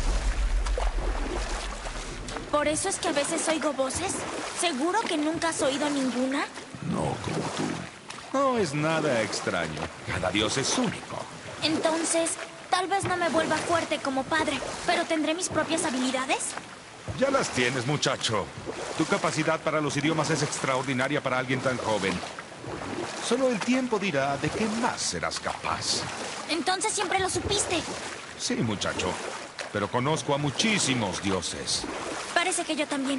¿Por eso es que a veces oigo voces? ¿Seguro que nunca has oído ninguna? No como tú. No es nada extraño. Cada dios es único. Entonces, tal vez no me vuelva fuerte como padre, pero ¿tendré mis propias habilidades? Ya las tienes, muchacho. Tu capacidad para los idiomas es extraordinaria para alguien tan joven. Solo el tiempo dirá de qué más serás capaz. Entonces siempre lo supiste. Sí, muchacho. Pero conozco a muchísimos dioses. Parece que yo también.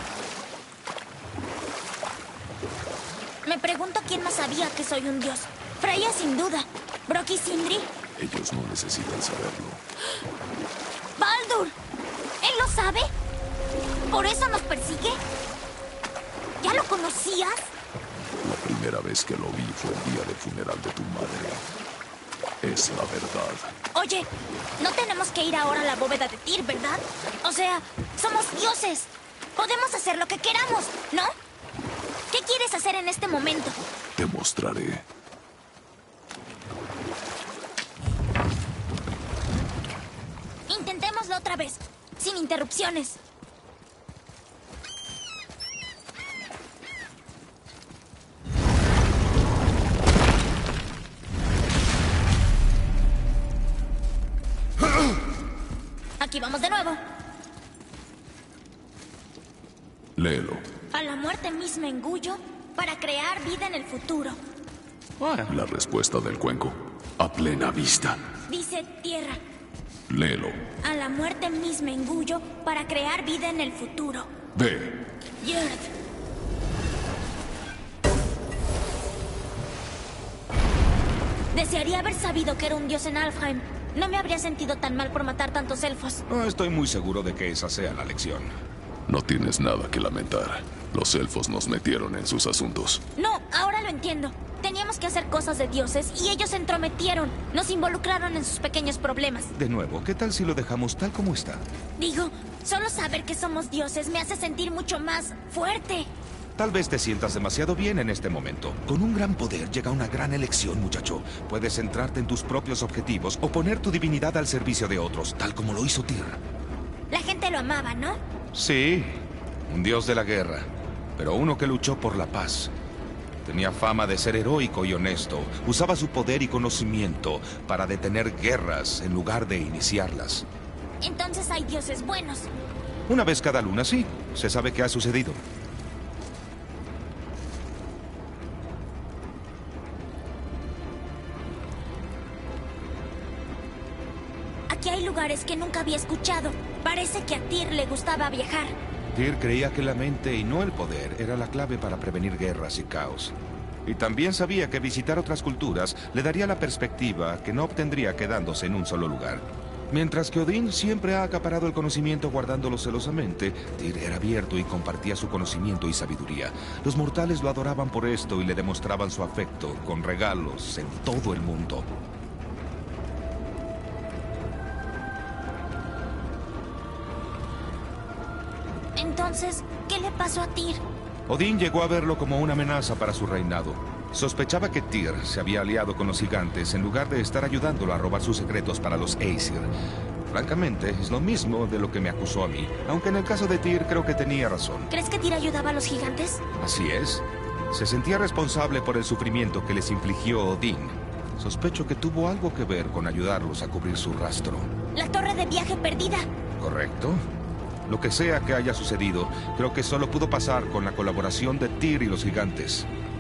Me pregunto quién más sabía que soy un dios. Freya, sin duda. Brock y Sindri. Ellos no necesitan saberlo. ¡Baldur! ¿Él lo sabe? ¿Por eso nos persigue? ¿Ya lo conocías? La primera vez que lo vi fue el día del funeral de tu madre. Es la verdad. Oye, no tenemos que ir ahora a la bóveda de Tyr, ¿verdad? O sea, somos dioses. Podemos hacer lo que queramos, ¿no? ¿Qué quieres hacer en este momento? Te mostraré. Intentémoslo otra vez, sin interrupciones. Aquí vamos de nuevo. Léelo. A la muerte misma engullo para crear vida en el futuro. La respuesta del cuenco. A plena vista. Dice tierra. Léelo. A la muerte misma engullo para crear vida en el futuro. Ve. Yerd. Desearía haber sabido que era un dios en Alfheim. No me habría sentido tan mal por matar tantos elfos. No estoy muy seguro de que esa sea la lección. No tienes nada que lamentar. Los elfos nos metieron en sus asuntos. No, ahora lo entiendo. Teníamos que hacer cosas de dioses y ellos se entrometieron. Nos involucraron en sus pequeños problemas. De nuevo, ¿qué tal si lo dejamos tal como está? Digo, solo saber que somos dioses me hace sentir mucho más fuerte. Tal vez te sientas demasiado bien en este momento. Con un gran poder llega una gran elección, muchacho. Puedes centrarte en tus propios objetivos o poner tu divinidad al servicio de otros, tal como lo hizo Tyr. La gente lo amaba, ¿no? Sí, un dios de la guerra, pero uno que luchó por la paz. Tenía fama de ser heroico y honesto. Usaba su poder y conocimiento para detener guerras en lugar de iniciarlas. Entonces hay dioses buenos. Una vez cada luna, sí. Se sabe qué ha sucedido. Aquí hay lugares que nunca había escuchado. Parece que a Tyr le gustaba viajar. Tyr creía que la mente y no el poder era la clave para prevenir guerras y caos. Y también sabía que visitar otras culturas le daría la perspectiva que no obtendría quedándose en un solo lugar. Mientras que Odín siempre ha acaparado el conocimiento guardándolo celosamente, Tyr era abierto y compartía su conocimiento y sabiduría. Los mortales lo adoraban por esto y le demostraban su afecto con regalos en todo el mundo. Entonces, ¿qué le pasó a Tyr? Odín llegó a verlo como una amenaza para su reinado. Sospechaba que Tyr se había aliado con los gigantes en lugar de estar ayudándolo a robar sus secretos para los Aesir. Francamente, es lo mismo de lo que me acusó a mí, aunque en el caso de Tyr creo que tenía razón. ¿Crees que Tyr ayudaba a los gigantes? Así es. Se sentía responsable por el sufrimiento que les infligió Odín. Sospecho que tuvo algo que ver con ayudarlos a cubrir su rastro. La torre de viaje perdida. ¿Correcto? Lo que sea que haya sucedido, creo que solo pudo pasar con la colaboración de Tyr y los gigantes.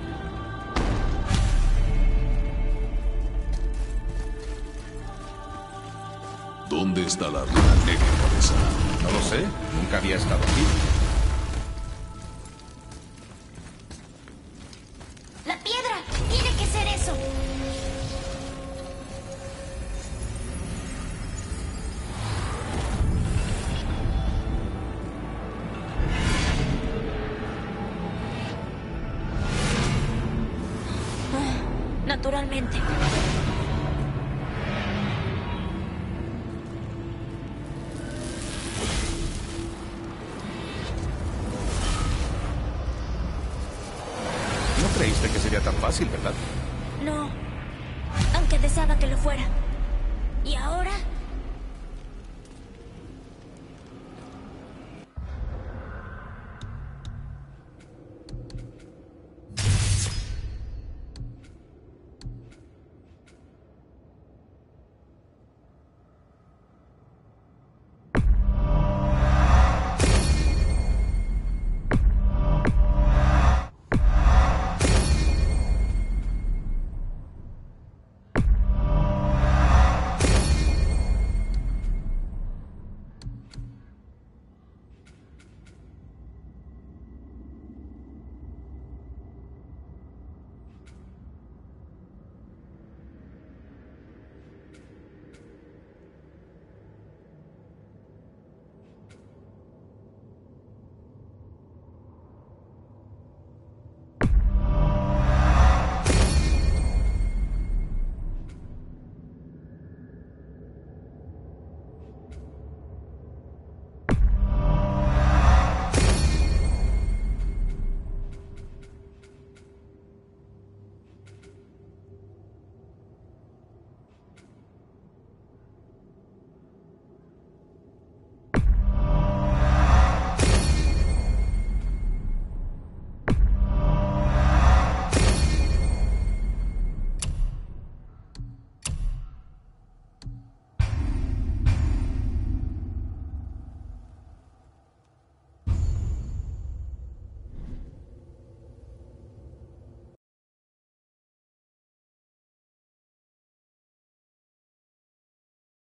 ¿Dónde está la runa negra, cabeza? No lo sé, nunca había estado aquí. ¡La piedra! ¡Tiene que ser eso! Naturalmente. No creíste que sería tan fácil, ¿verdad? No. Aunque deseaba que lo fuera. Y ahora